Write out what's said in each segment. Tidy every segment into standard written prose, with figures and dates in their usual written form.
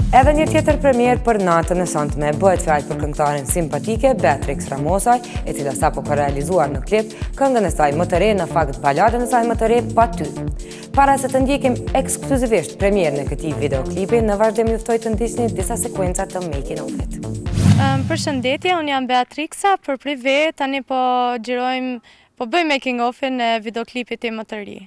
Edhe një tjetër premier për natën e sotme bëhet fjalë për këngëtaren simpatike Beatrix Ramosaj, e cila sapo ka realizuar në klip këngën e saj më të re, në fakt baladën e saj më të re, Pa ty. Para se të ndjekim ekskluzivisht premierën e këtij videoklipi, në vazhdim juftoj të ndiqni disa sekuenca të making of it. Përshëndetje, unë jam Beatrixa, për prive, tani po bëjmë making of-in e videoklipit tim më të ri.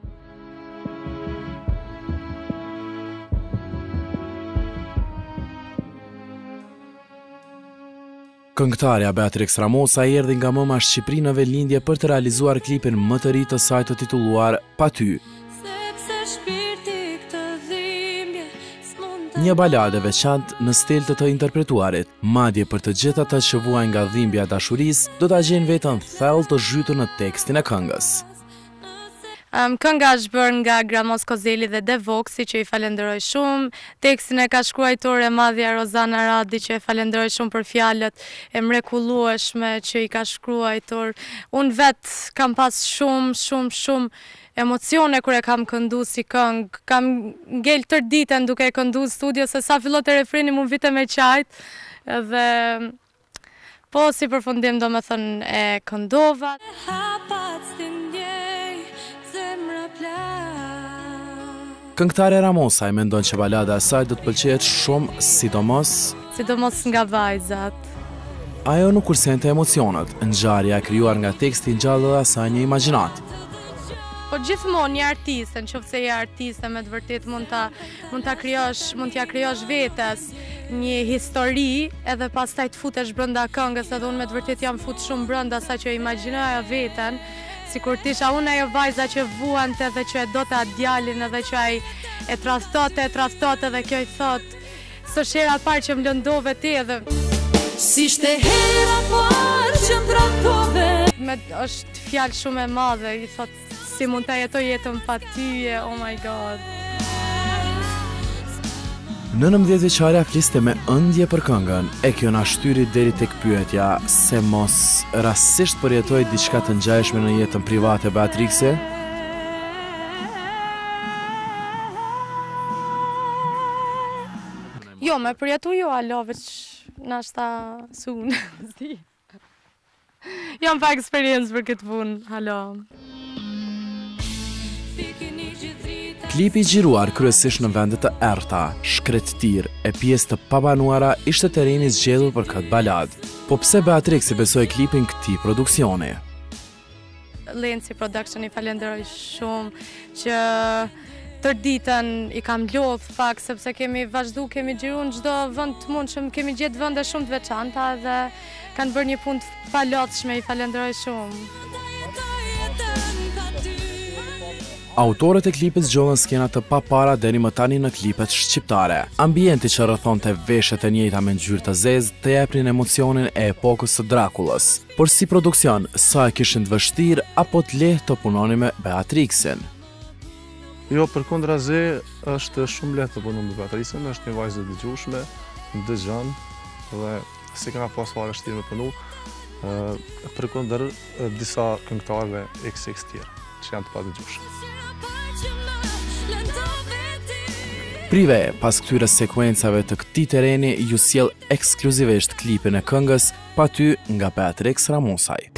Këngëtarja Beatrix Ramosaj erdhi nga Moma Shqipëri në Velindje për të realizuar klipin më të ri të saj të titulluar Pa ty. Një balade veçantë në stil të të interpretuarit, madje për të gjithë ata që vuajnë nga dhimbja e dashurisë, do ta gjejnë veten thellë të zhytur në tekstin e këngës. Kënga është bërë nga Gramos Kozeli dhe Devoksi, që i falenderoj shumë. Tekstin e ka shkruar autore e madhja Rozana Radi, që e falenderoj shumë për fjalët e mrekullueshme që i ka shkruar autor. Unë vetë kam pas shumë emocione kur e kam këndu si këngë. Kam ngel tërë ditën duke e këndu në studio, se sa fillot e refreni mu vite me qajt. Dhe po si përfundim do me thënë e këndova. Këngëtarja Ramosaj mendon që balada e saj do të pëlqejë shumë, sidomos nga vajzat. Ajo nuk kursente emocionet, ngjarja e krijuar nga teksti ngjall dhe asaj një imagjinat. Po gjithmonë një artiste, nëse je artiste me të vërtet mund t'ja krijosh vetes një histori, edhe pastaj të futesh brenda këngës, edhe unë me të vërtet jam fut shumë brenda asaj që imagjinoja veten. Si kur tisha unë ajo vajza që vuante dhe që e do të djalin edhe që ai e traftote dhe kjo i thot së shera parë që më lëndove ti edhe si shte hera parë që më traftove. është fjalë shumë e madhe, i thot si mund të jetoj jetën pa tyje, oh my god. Në 19 vjeçaria fliste me ëndje për këngën, e kjo na shtyri deri tek pyetja se mos rastësisht përjetoi diçka të ngjashme në jetën private Beatrixe. Jo, me përjetu jo, alo, veç nashta sun. Jam pa eksperiencë për këtë punë, alo. Klipi i xhiruar kryesisht në vende të errta, shkretëtir e pjesë të pabanuara ishte terreni zgjedhur për këtë baladë. Po pse Beatrix i besoi klipin këtij produksioni? Lenci Production i falenderoj shumë që tërë ditën i kam lodh pak, sepse kemi kemi xhiruar në çdo vend të mundshëm, kemi gjetë vende shumë të veçanta dhe kanë bërë një punë të palotshme, i falenderoj shumë. Autorët e klipit zgjollën skena të papara deri më tani në klipet shqiptare. Ambienti që rrethonte veshjet e njëjta me ngjyrë të zezë të japnin emocionin e epokës së Drakulës. Por si produksion, sa e kishin të vështirë apo të lehtë të punoni me Beatrixin? Jo, përkundrazi është shumë lehtë të punoj me Beatrixin, është një vajzë e dëgjueshme, dëgjon dhe si ka pas fare vështirë me punu, përkundër disa këngëtarëve XX tjerë që janë të padëgjueshëm. Prive, pas këtyre sekuencave të këtij terreni, ju sjell ekskluzivisht klipin e këngës Pa ty nga Beatrix Ramosaj.